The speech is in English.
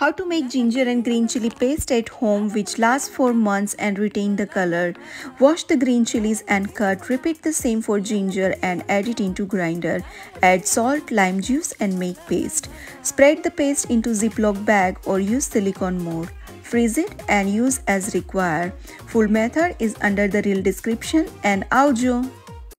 How to make ginger and green chili paste at home which lasts for months and retain the color. Wash the green chilies and cut. Repeat the same for ginger and add it into grinder. Add salt, lime juice and make paste. Spread the paste into Ziploc bag or use silicone mold. Freeze it and use as required. Full method is under the reel description and audio.